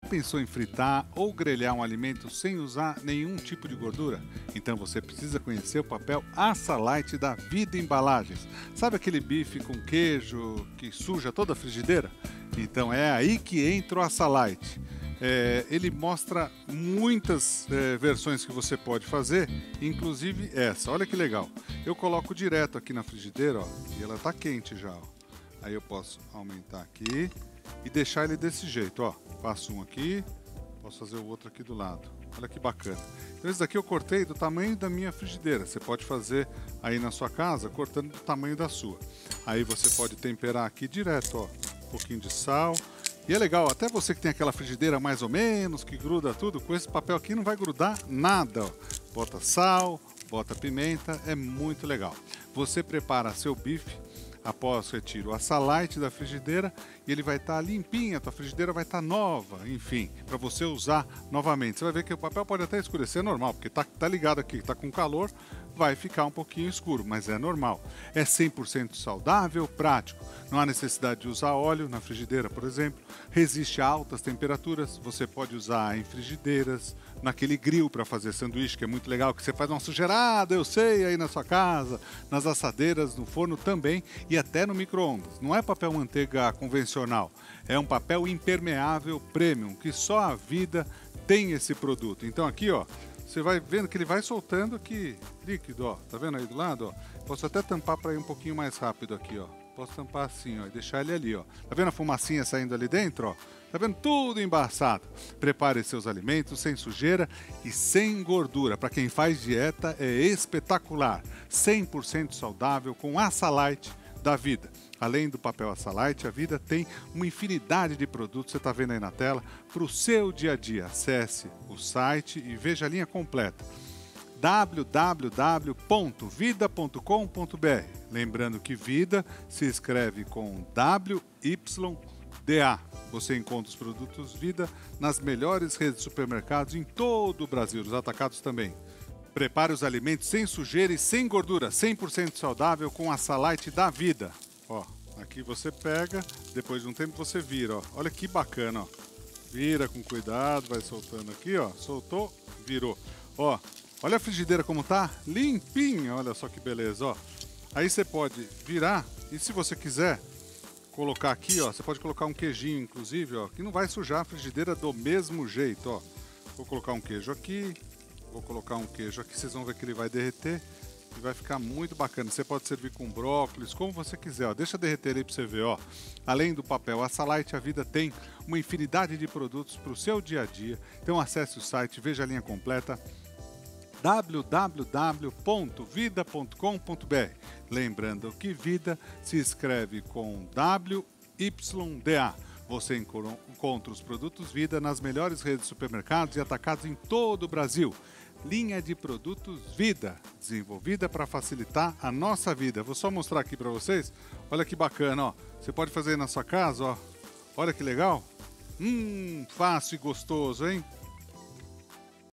Pensou em fritar ou grelhar um alimento sem usar nenhum tipo de gordura? Então você precisa conhecer o papel Aça-Lite da Vida Embalagens. Sabe aquele bife com queijo que suja toda a frigideira? Então é aí que entra o Aça-Lite. Ele mostra muitas versões que você pode fazer, inclusive essa. Olha que legal. Eu coloco direto aqui na frigideira, ó, e ela está quente já. Ó. Aí eu posso aumentar aqui e deixar ele desse jeito, ó. Faço um aqui, posso fazer o outro aqui do lado. Olha que bacana. Então esse daqui eu cortei do tamanho da minha frigideira. Você pode fazer aí na sua casa, cortando do tamanho da sua. Aí você pode temperar aqui direto, ó. Um pouquinho de sal. E é legal, até você que tem aquela frigideira mais ou menos, que gruda tudo, com esse papel aqui não vai grudar nada, ó. Bota sal, bota pimenta, é muito legal. Você prepara seu bife. Após retiro o Aça-Lite da frigideira e ele vai estar limpinho, a tua frigideira vai estar nova, enfim, para você usar novamente. Você vai ver que o papel pode até escurecer, é normal, porque tá ligado aqui, tá com calor, vai ficar um pouquinho escuro, mas é normal. É 100% saudável, prático, não há necessidade de usar óleo na frigideira, por exemplo, resiste a altas temperaturas, você pode usar em frigideiras, naquele grill para fazer sanduíche, que é muito legal, que você faz uma sujeirada, eu sei, aí na sua casa, nas assadeiras, no forno também, e até no micro-ondas. Não é papel manteiga convencional, é um papel impermeável premium, que só a Vida tem esse produto. Então aqui, ó, você vai vendo que ele vai soltando aqui líquido, ó. Tá vendo aí do lado, ó? Posso até tampar para ir um pouquinho mais rápido aqui, ó. Posso tampar assim, ó, e deixar ele ali, ó. Tá vendo a fumacinha saindo ali dentro, ó? Tá vendo tudo embaçado? Prepare seus alimentos sem sujeira e sem gordura. Para quem faz dieta é espetacular. 100% saudável com Aça-Lite da Vida. Além do papel Aça-Lite, a Vida tem uma infinidade de produtos, você está vendo aí na tela, para o seu dia a dia. Acesse o site e veja a linha completa. www.vida.com.br. Lembrando que Vida se escreve com WYDA. Você encontra os produtos Vida nas melhores redes de supermercados em todo o Brasil, os atacados também. Prepare os alimentos sem sujeira e sem gordura, 100% saudável com Aça-Lite da Vida. Ó, aqui você pega, depois de um tempo você vira, ó. Olha que bacana, ó. Vira com cuidado, vai soltando aqui, ó. Soltou, virou. Ó, olha a frigideira como tá, limpinha, olha só que beleza, ó. Aí você pode virar e se você quiser colocar aqui, ó, você pode colocar um queijinho, inclusive, ó, que não vai sujar a frigideira do mesmo jeito, ó. Vou colocar um queijo aqui, vou colocar um queijo aqui, vocês vão ver que ele vai derreter e vai ficar muito bacana. Você pode servir com brócolis, como você quiser, ó. Deixa derreter aí para você ver, ó. Além do papel Aça-Lite, a Vida tem uma infinidade de produtos para o seu dia a dia. Então acesse o site, veja a linha completa www.vida.com.br. Lembrando que Vida se escreve com WYDA. Você encontra os produtos Vida nas melhores redes de supermercados e atacados em todo o Brasil. Linha de produtos Vida, desenvolvida para facilitar a nossa vida. Vou só mostrar aqui para vocês. Olha que bacana, ó. Você pode fazer aí na sua casa, ó. Olha que legal. Fácil e gostoso, hein?